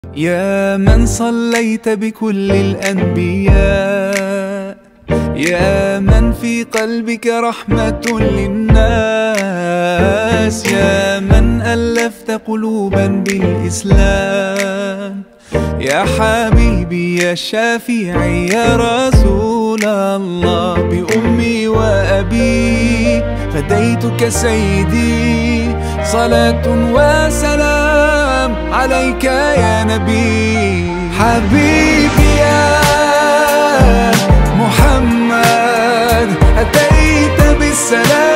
يا من صليت بكل الأنبياء، يا من في قلبك رحمة للناس، يا من ألفت قلوبا بالإسلام، يا حبيبي يا شافعي يا رسول الله، بأمي وأبي فديتك سيدي، صلاة وسلام عليك يا نبي. حبيبي يا محمد أتيت بالسلام